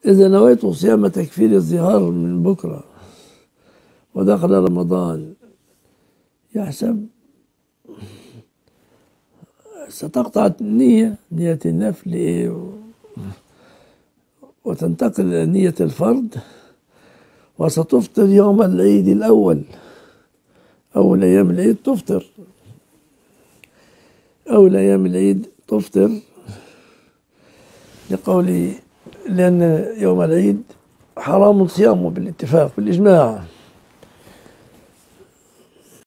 إذا نويت صيام تكفير الظهار من بكرة ودخل رمضان يحسب ستقطع نية النفل وتنتقل إلى نية الفرض، وستفطر يوم العيد الأول. أول أيام العيد تفطر، أول أيام العيد تفطر لأن يوم العيد حرام صيامه بالاتفاق بالإجماع.